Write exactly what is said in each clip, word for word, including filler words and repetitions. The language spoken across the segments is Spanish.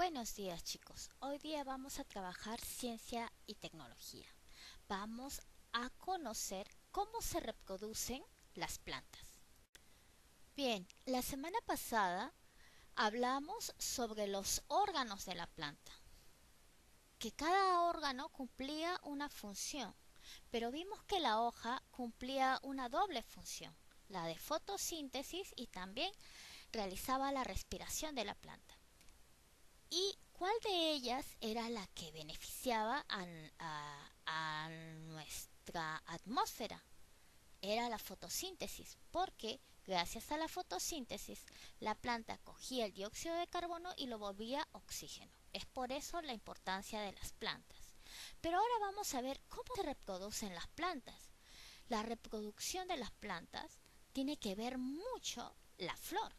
Buenos días chicos, hoy día vamos a trabajar ciencia y tecnología. Vamos a conocer cómo se reproducen las plantas. Bien, la semana pasada hablamos sobre los órganos de la planta, que cada órgano cumplía una función, pero vimos que la hoja cumplía una doble función, la de fotosíntesis y también realizaba la respiración de la planta. ¿Y cuál de ellas era la que beneficiaba a, a- a nuestra atmósfera? Era la fotosíntesis, porque gracias a la fotosíntesis la planta cogía el dióxido de carbono y lo volvía oxígeno. Es por eso la importancia de las plantas. Pero ahora vamos a ver cómo se reproducen las plantas. La reproducción de las plantas tiene que ver mucho la flor.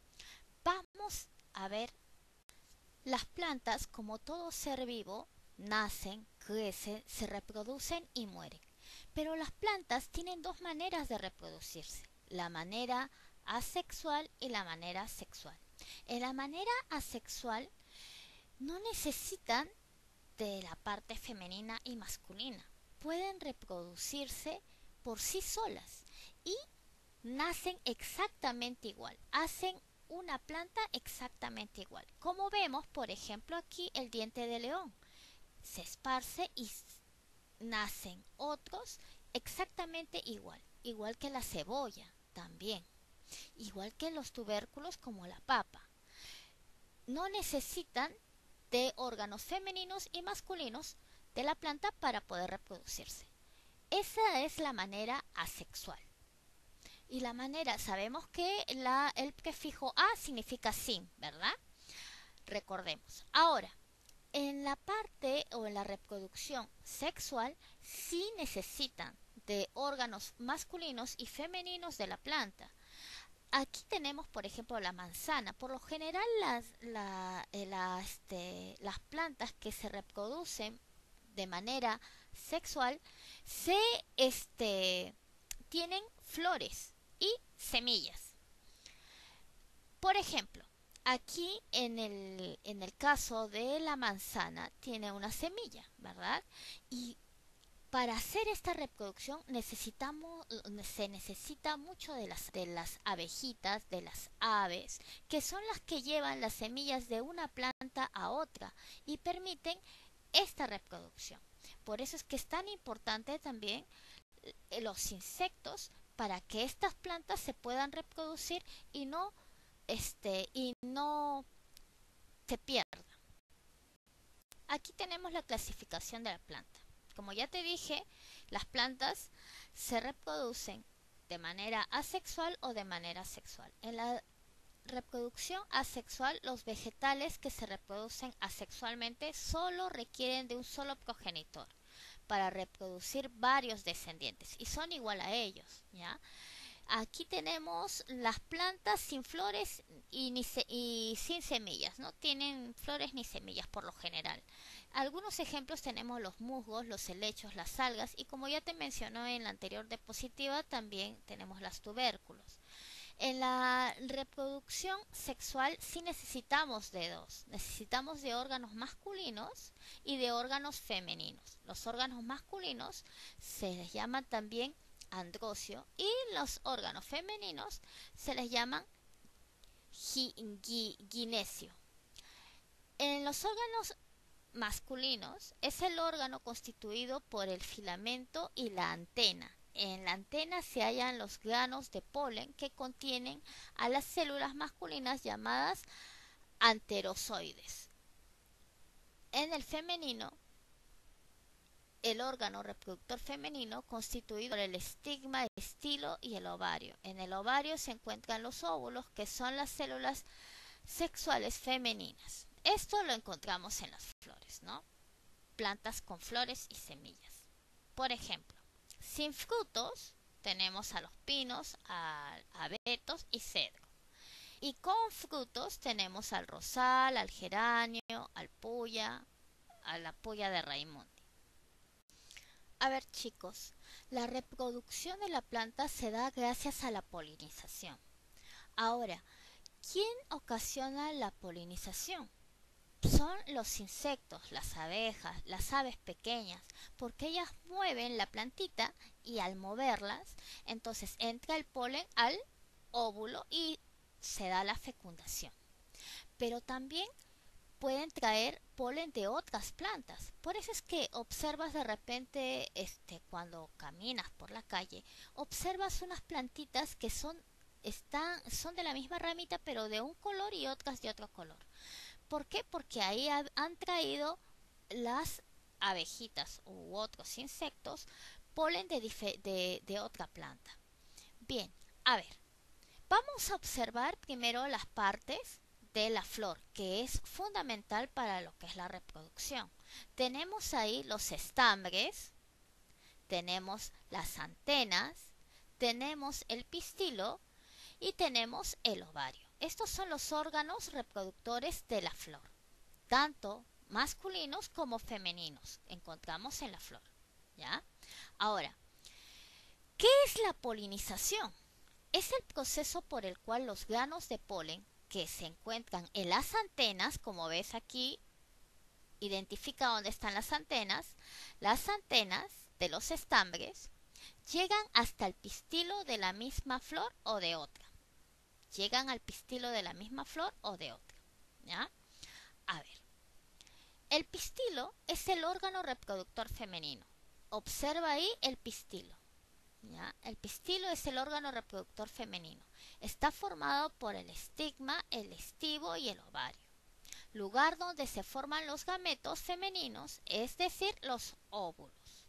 Vamos a ver. Las plantas, como todo ser vivo, nacen, crecen, se reproducen y mueren. Pero las plantas tienen dos maneras de reproducirse, la manera asexual y la manera sexual. En la manera asexual no necesitan de la parte femenina y masculina. Pueden reproducirse por sí solas y nacen exactamente igual, hacen una planta exactamente igual. Como vemos, por ejemplo, aquí el diente de león se esparce y nacen otros exactamente igual, igual que la cebolla también, igual que los tubérculos como la papa. No necesitan de órganos femeninos y masculinos de la planta para poder reproducirse. Esa es la manera asexual. Y la manera, sabemos que la, el prefijo a significa sin, ¿verdad? Recordemos. Ahora, en la parte o en la reproducción sexual, sí necesitan de órganos masculinos y femeninos de la planta. Aquí tenemos, por ejemplo, la manzana. Por lo general, las, la, eh, la, este, las plantas que se reproducen de manera sexual se este, tienen flores y semillas. Por ejemplo, aquí en el, en el caso de la manzana tiene una semilla, ¿verdad? Y para hacer esta reproducción necesitamos, se necesita mucho de las, de las abejitas, de las aves, que son las que llevan las semillas de una planta a otra y permiten esta reproducción. Por eso es que es tan importante también eh, los insectos para que estas plantas se puedan reproducir y no este y no se pierdan. Aquí tenemos la clasificación de la planta. Como ya te dije, las plantas se reproducen de manera asexual o de manera sexual. En la reproducción asexual, los vegetales que se reproducen asexualmente solo requieren de un solo progenitor para reproducir varios descendientes y son igual a ellos, ¿ya? Aquí tenemos las plantas sin flores y, ni se- y sin semillas, no tienen flores ni semillas por lo general. Algunos ejemplos tenemos los musgos, los helechos, las algas y como ya te mencionó en la anterior diapositiva también tenemos las tubérculos. En la reproducción sexual sí necesitamos de dos. Necesitamos de órganos masculinos y de órganos femeninos. Los órganos masculinos se les llama también androcio y los órganos femeninos se les llaman gi- gi- ginecio. En los órganos masculinos es el órgano constituido por el filamento y la antena. En la antena se hallan los granos de polen que contienen a las células masculinas llamadas anterozoides. En el femenino, el órgano reproductor femenino constituido por el estigma, el estilo y el ovario. En el ovario se encuentran los óvulos, que son las células sexuales femeninas. Esto lo encontramos en las flores, ¿no? Plantas con flores y semillas. Por ejemplo, sin frutos tenemos a los pinos, al abetos y cedro. Y con frutos tenemos al rosal, al geranio, al puya, a la puya de Raimundi. A ver chicos, la reproducción de la planta se da gracias a la polinización. Ahora, ¿quién ocasiona la polinización? son los insectos, las abejas, las aves pequeñas, porque ellas mueven la plantita y al moverlas, entonces entra el polen al óvulo y se da la fecundación. Pero también pueden traer polen de otras plantas. Por eso es que observas de repente, este, cuando caminas por la calle, observas unas plantitas que son, están, son de la misma ramita, pero de un color y otras de otro color. ¿Por qué? Porque ahí ha- han traído las abejitas u otros insectos polen de, dife- de, de otra planta. Bien, a ver, vamos a observar primero las partes de la flor, que es fundamental para lo que es la reproducción. Tenemos ahí los estambres, tenemos las antenas, tenemos el pistilo y tenemos el ovario. Estos son los órganos reproductores de la flor, tanto masculinos como femeninos, encontramos en la flor. ¿Ya? Ahora, ¿qué es la polinización? Es el proceso por el cual los granos de polen que se encuentran en las antenas, como ves aquí, identifica dónde están las antenas, las antenas de los estambres llegan hasta el pistilo de la misma flor o de otra. Llegan al pistilo de la misma flor o de otra. ¿Ya? A ver, el pistilo es el órgano reproductor femenino. Observa ahí el pistilo. ¿Ya? El pistilo es el órgano reproductor femenino. Está formado por el estigma, el estivo y el ovario. Lugar donde se forman los gametos femeninos, es decir, los óvulos.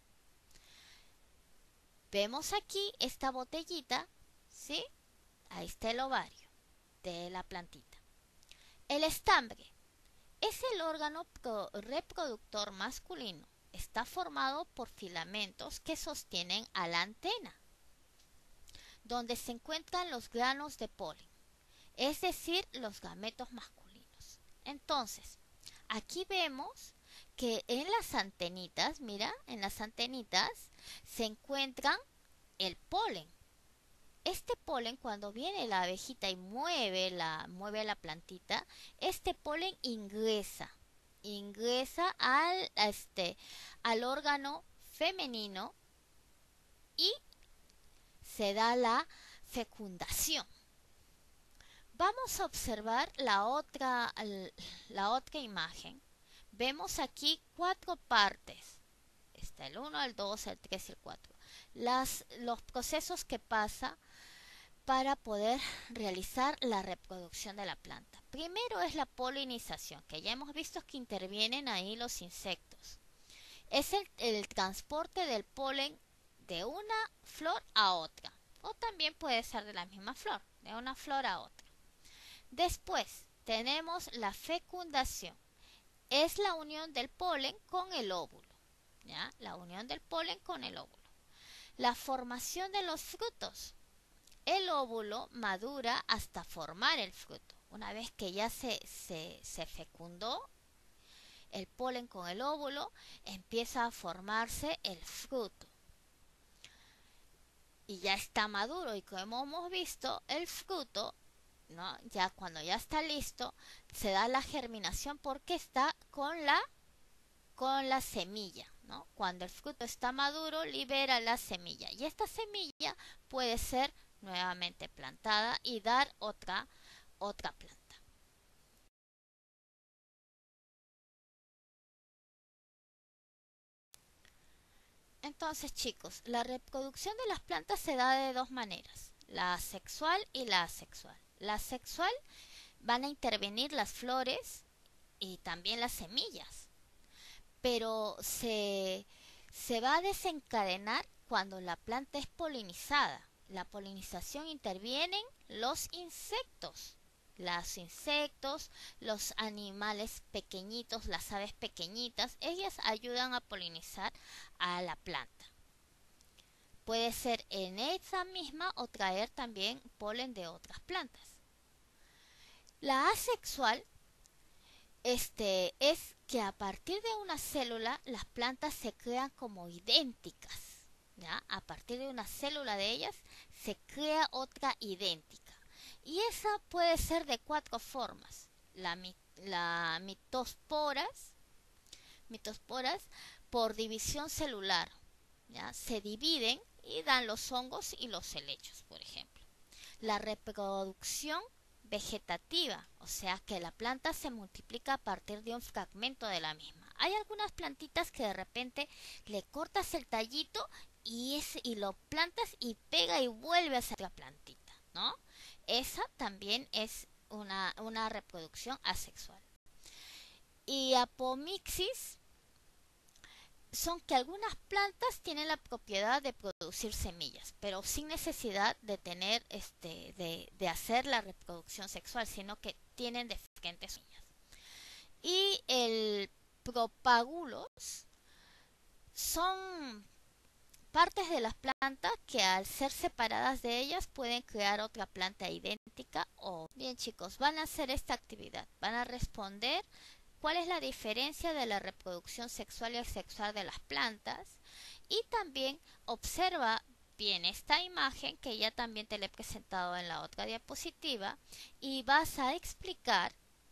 Vemos aquí esta botellita, ¿sí? Ahí está el ovario de la plantita. El estambre es el órgano reproductor masculino. Está formado por filamentos que sostienen a la antena, donde se encuentran los granos de polen, es decir, los gametos masculinos. Entonces, aquí vemos que en las antenitas, mira, en las antenitas se encuentran el polen. Este polen, cuando viene la abejita y mueve la, mueve la plantita, este polen ingresa, ingresa al, este, al órgano femenino y se da la fecundación. Vamos a observar la otra, la otra imagen. Vemos aquí cuatro partes. Está el uno, el dos, el tres y el cuatro. Las, los procesos que pasa para poder realizar la reproducción de la planta. Primero es la polinización, que ya hemos visto que intervienen ahí los insectos. Es el, el transporte del polen de una flor a otra. O también puede ser de la misma flor, de una flor a otra. Después tenemos la fecundación. Es la unión del polen con el óvulo. ¿Ya? La unión del polen con el óvulo. La formación de los frutos. El óvulo madura hasta formar el fruto. Una vez que ya se, se, se fecundó el polen con el óvulo, empieza a formarse el fruto. Y ya está maduro y como hemos visto, el fruto, ¿no? Ya cuando ya está listo, se da la germinación porque está con la, con la semilla. ¿No? Cuando el fruto está maduro, libera la semilla. Y esta semilla puede ser nuevamente plantada y dar otra, otra planta. Entonces, chicos, la reproducción de las plantas se da de dos maneras, la sexual y la asexual. La sexual van a intervenir las flores y también las semillas, pero se, se va a desencadenar cuando la planta es polinizada. La polinización intervienen los insectos. Los insectos, los animales pequeñitos, las aves pequeñitas, ellas ayudan a polinizar a la planta. Puede ser en esa misma o traer también polen de otras plantas. La asexual este, es que a partir de una célula las plantas se crean como idénticas. ¿Ya? A partir de una célula de ellas se crea otra idéntica. Y esa puede ser de cuatro formas. La, la mitosporas, mitosporas por división celular, ¿ya? Se dividen y dan los hongos y los helechos, por ejemplo. La reproducción vegetativa, o sea que la planta se multiplica a partir de un fragmento de la misma. Hay algunas plantitas que de repente le cortas el tallito y, es, y lo plantas y pega y vuelve a ser la plantita, ¿no? Esa también es una, una reproducción asexual. Y apomixis son que algunas plantas tienen la propiedad de producir semillas, pero sin necesidad de tener este de, de hacer la reproducción sexual, sino que tienen diferentes semillas. Y el propágulos son partes de las plantas que al ser separadas de ellas pueden crear otra planta idéntica. O bien, chicos, van a hacer esta actividad, van a responder cuál es la diferencia de la reproducción sexual y asexual de las plantas, y también observa bien esta imagen que ya también te la he presentado en la otra diapositiva, y vas a explicar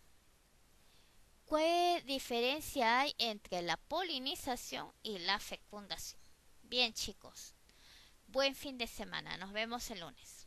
qué diferencia hay entre la polinización y la fecundación. Bien, chicos, buen fin de semana, nos vemos el lunes.